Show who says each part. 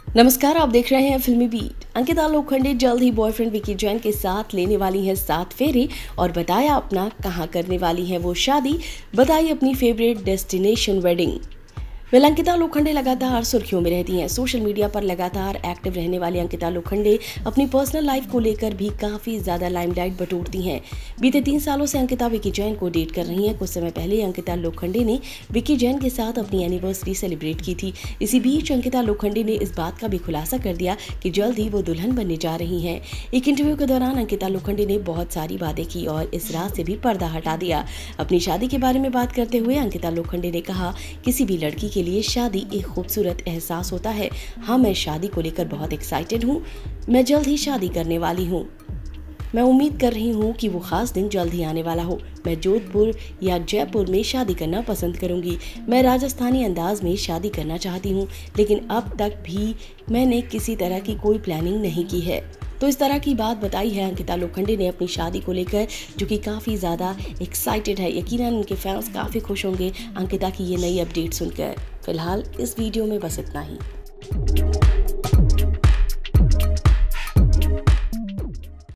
Speaker 1: नमस्कार, आप देख रहे हैं फिल्मी बीट। अंकिता लोखंडे जल्द ही बॉयफ्रेंड विकी जैन के साथ लेने वाली हैं 7 फेरे और बताया अपना कहां करने वाली हैं वो शादी, बताई अपनी favourite destination wedding. Ankita Lokhande लगातार सुर्खियों में रहती हैं। सोशल मीडिया पर लगातार एक्टिव रहने वाली अंकिता लोखंडे अपनी पर्सनल लाइफ को लेकर भी काफी ज्यादा लाइमलाइट बटोरती हैं। बीते 3 सालों से अंकिता विकी जैन को डेट कर रही हैं। कुछ समय पहले अंकिता लोखंडे ने विकी जैन के साथ अपनी एनिवर्सरी सेलिब्रेट की थी। इसी बीच अंकिता लोखंडे ने इस बात का भी खुलासा कर दिया कि जल्द ही वो दुल्हन बनने जा रही हैं। एक इंटरव्यू के दौरान अंकिता लोखंडे ने बहुत सारी बातें की और इस रात से भी पर्दा हटा दिया। अपनी शादी के बारे में बात करते हुए अंकिता लोखंडे ने कहा, किसी भी लड़की के लिए शादी एक खूबसूरत एहसास होता है। हाँ, मैं शादी को लेकर बहुत एक्साइटेड हूँ। मैं जल्द ही शादी करने वाली हूँ। मैं उम्मीद कर रही हूँ कि वो खास दिन जल्द ही आने वाला हो। मैं जोधपुर या जयपुर में शादी करना पसंद करूंगी। मैं राजस्थानी अंदाज में शादी करना चाहती हूँ, लेकिन अब तक भी मैंने किसी तरह की कोई प्लानिंग नहीं की है। तो इस तरह की बात बताई है अंकिता लोखंडे ने अपनी शादी को लेकर, जो कि काफ़ी ज़्यादा एक्साइटेड है। यकीनन उनके फैंस काफ़ी खुश होंगे अंकिता की ये नई अपडेट सुनकर। फिलहाल इस वीडियो में बस इतना ही।